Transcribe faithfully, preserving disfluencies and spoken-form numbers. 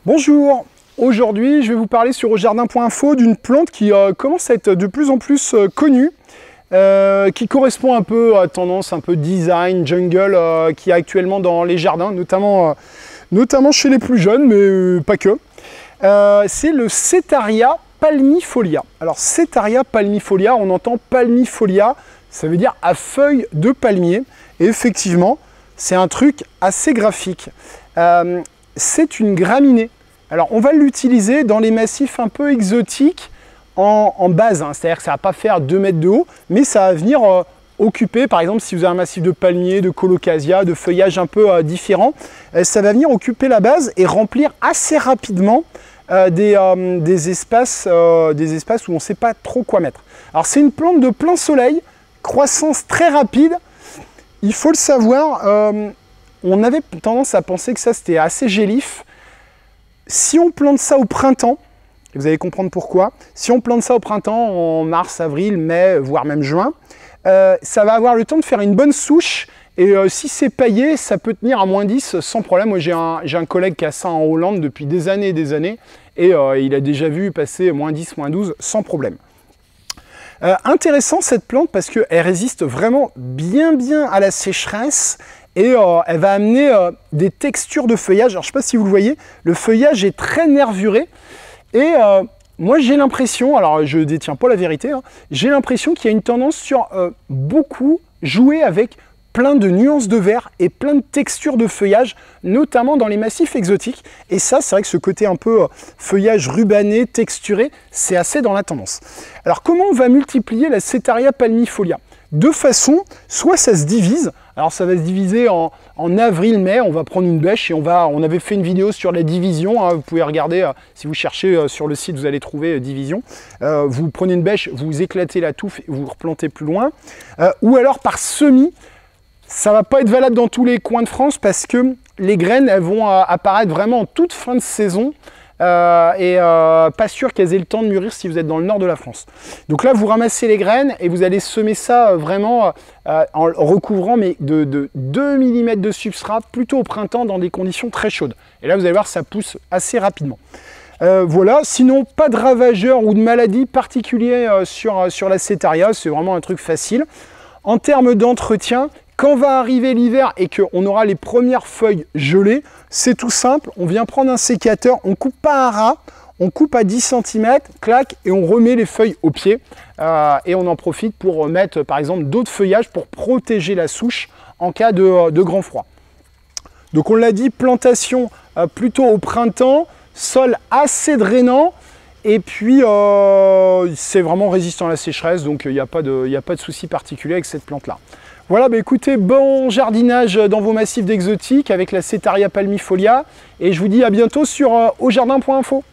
Bonjour, aujourd'hui je vais vous parler sur aujardin point info d'une plante qui euh, commence à être de plus en plus euh, connue, euh, qui correspond un peu à tendance un peu design, jungle, euh, qui est actuellement dans les jardins, notamment, euh, notamment chez les plus jeunes, mais euh, pas que. Euh, c'est le Setaria palmifolia. Alors Setaria palmifolia, on entend palmifolia, ça veut dire à feuilles de palmier, et effectivement c'est un truc assez graphique. Euh, c'est une graminée. Alors on va l'utiliser dans les massifs un peu exotiques en, en base, hein. C'est-à-dire que ça ne va pas faire deux mètres de haut, mais ça va venir euh, occuper, par exemple si vous avez un massif de palmiers, de colocasia, de feuillage un peu euh, différent, euh, ça va venir occuper la base et remplir assez rapidement euh, des, euh, des, espaces, euh, des espaces où on ne sait pas trop quoi mettre. Alors c'est une plante de plein soleil, croissance très rapide, il faut le savoir, euh, on avait tendance à penser que ça c'était assez gélif. Si on plante ça au printemps, et vous allez comprendre pourquoi, si on plante ça au printemps, en mars, avril, mai, voire même juin, euh, ça va avoir le temps de faire une bonne souche, et euh, si c'est paillé, ça peut tenir à moins dix sans problème. Moi j'ai un, j'ai un collègue qui a ça en Hollande depuis des années et des années, et euh, il a déjà vu passer moins dix, moins douze sans problème. Euh, intéressant cette plante parce qu'elle résiste vraiment bien bien à la sécheresse, et euh, elle va amener euh, des textures de feuillage. Alors je ne sais pas si vous le voyez, le feuillage est très nervuré, et euh, moi j'ai l'impression, alors je ne détiens pas la vérité, hein, j'ai l'impression qu'il y a une tendance sur euh, beaucoup jouer avec plein de nuances de vert et plein de textures de feuillage, notamment dans les massifs exotiques. Et ça, c'est vrai que ce côté un peu euh, feuillage rubané, texturé, c'est assez dans la tendance. Alors comment on va multiplier la Setaria palmifolia? Deux façons, soit ça se divise, alors ça va se diviser en, en avril-mai, on va prendre une bêche et on va, on avait fait une vidéo sur la division, hein, vous pouvez regarder, euh, si vous cherchez euh, sur le site, vous allez trouver euh, division. Euh, vous prenez une bêche, vous éclatez la touffe et vous replantez plus loin. Euh, ou alors par semis, ça ne va pas être valable dans tous les coins de France parce que les graines elles vont euh, apparaître vraiment en toute fin de saison. Euh, et euh, pas sûr qu'elles aient le temps de mûrir si vous êtes dans le nord de la France. Donc là, vous ramassez les graines et vous allez semer ça euh, vraiment euh, en recouvrant mais de, de deux millimètres de substrat, plutôt au printemps dans des conditions très chaudes. Et là, vous allez voir, ça pousse assez rapidement. Euh, voilà, sinon, pas de ravageurs ou de maladies particulières euh, sur, euh, sur la Setaria, c'est vraiment un truc facile. En termes d'entretien, quand va arriver l'hiver et qu'on aura les premières feuilles gelées, c'est tout simple, on vient prendre un sécateur, on coupe pas à ras, on coupe à dix centimètres, clac, et on remet les feuilles au pied. Euh, et on en profite pour mettre par exemple d'autres feuillages pour protéger la souche en cas de, de grand froid. Donc on l'a dit, plantation euh, plutôt au printemps, sol assez drainant, et puis euh, c'est vraiment résistant à la sécheresse, donc il n'y a pas de, il n'y a pas de souci particulier avec cette plante-là. Voilà, bah écoutez, bon jardinage dans vos massifs d'exotiques avec la Setaria palmifolia, et je vous dis à bientôt sur euh, aujardin point info.